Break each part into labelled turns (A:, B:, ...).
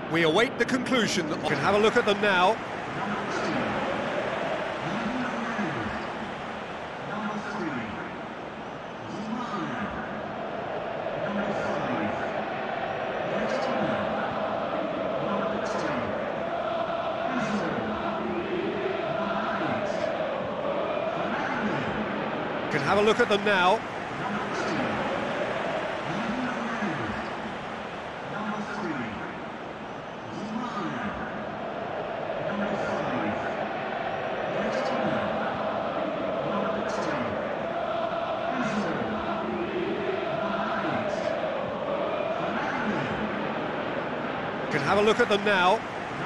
A: We await the conclusion. We can have a look at them now. Can have a look at them now. Can have a look at them now.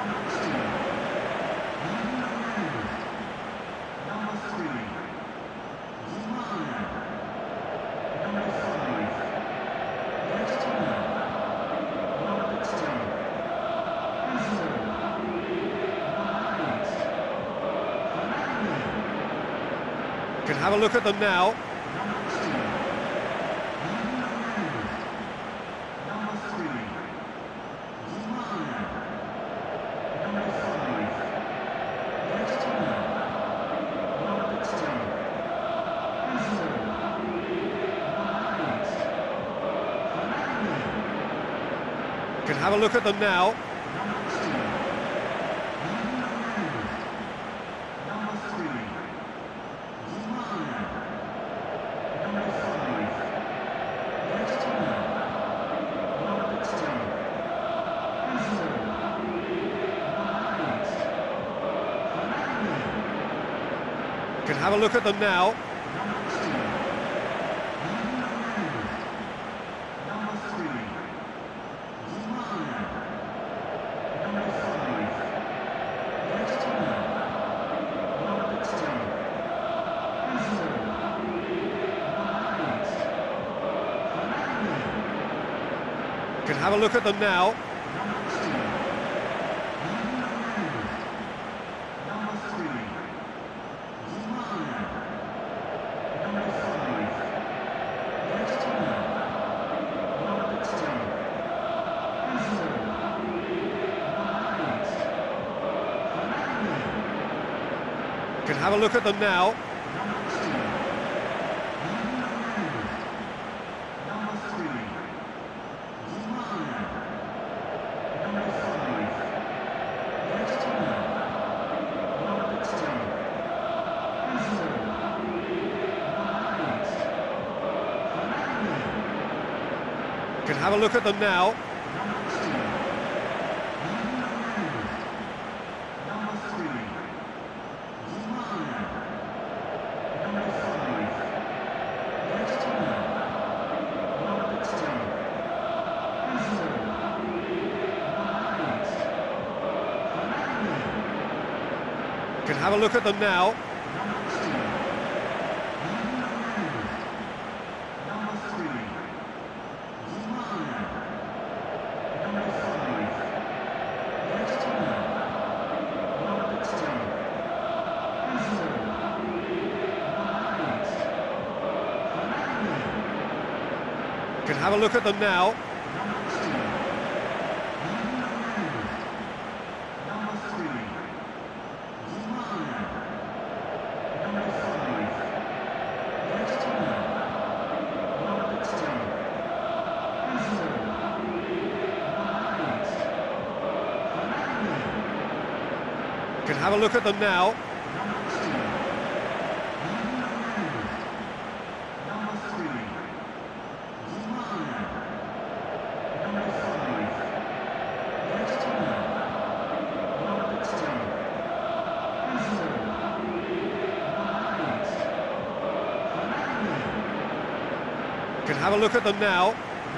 A: Can have a look at them now. Can have a look at them now. Can have a look at them now. Can have a look at them now. Can have a look at them now. Can have a look at them now. Can have a look at them now. Can have a look at them now. Can have a look at them now. Can have a look at them now.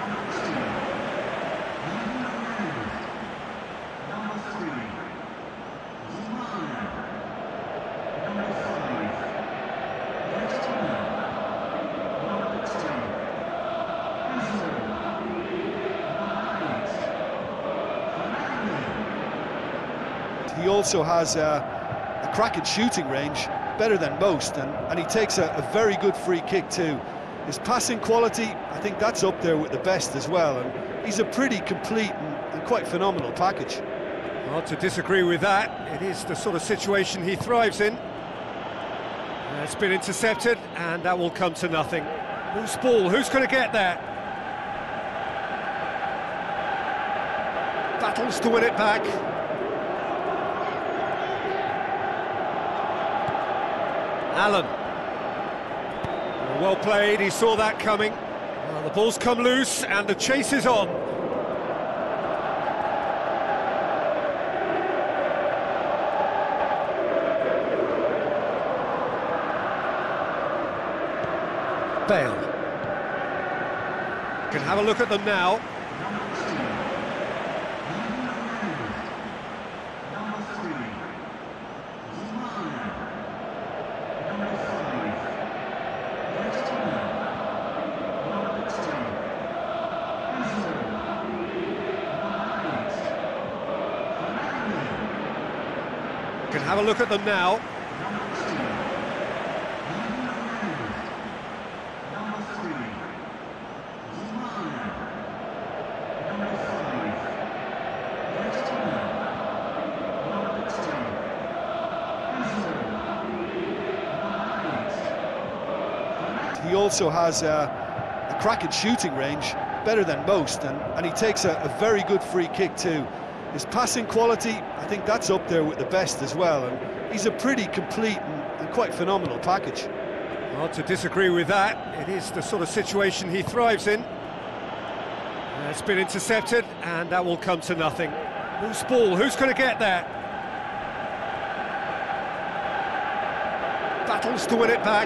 B: He also has a cracking shooting range, better than most, and he takes a very good free kick too. His passing quality, I think that's up there with the best as well, and he's a pretty complete and and quite phenomenal package.
A: Hard to disagree with that. It is the sort of situation he thrives in. It's been intercepted, and that will come to nothing. Loose ball, who's going to get there? Battles to win it back. Allen. Well played, he saw that coming. Well, the ball's come loose, and the chase is on. Bale. Can have a look at them now. Can have a look at them now.
B: He also has a cracking shooting range, better than most, and he takes a very good free kick too. His passing quality, I think that's up there with the best as well, and he's a pretty complete and quite phenomenal package.
A: Hard to disagree with that. It is the sort of situation he thrives in. It's been intercepted, and that will come to nothing. Loose ball, who's going to get there? Battles to win it back.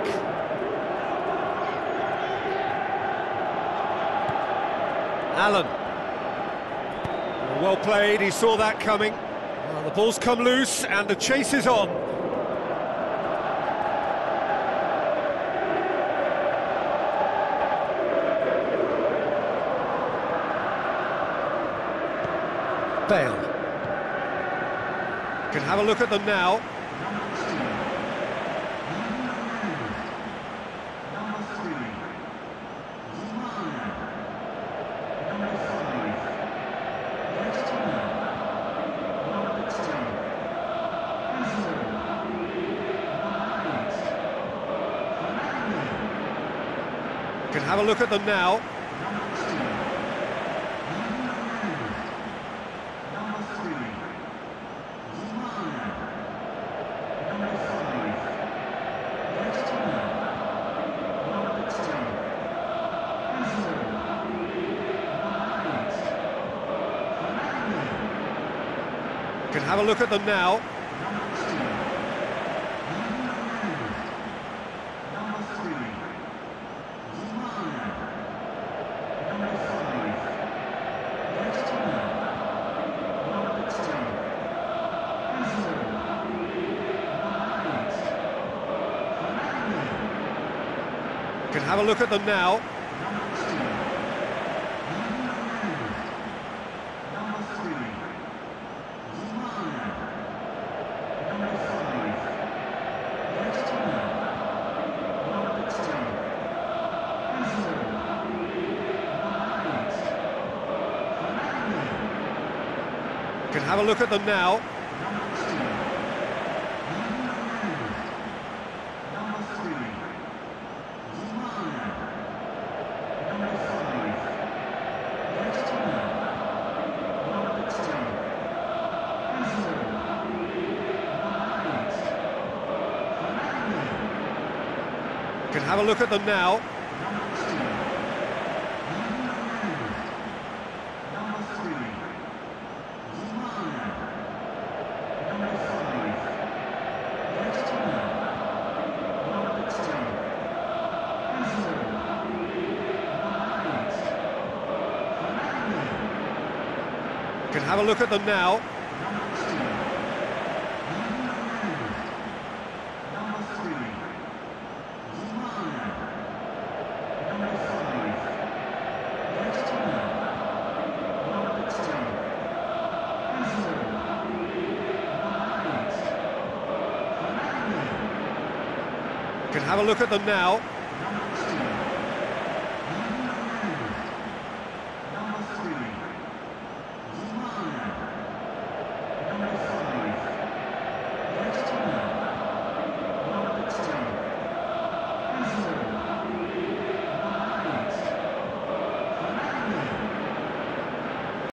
A: Allen. Well played, he saw that coming. Well, the ball's come loose, and the chase is on. Bale. Can have a look at them now. Can have a look at them now. Can have a look at them now. Can have a look at them now. Can have a look at them now. Can have a look at them now. Can have a look at them now. Can have a look at them now.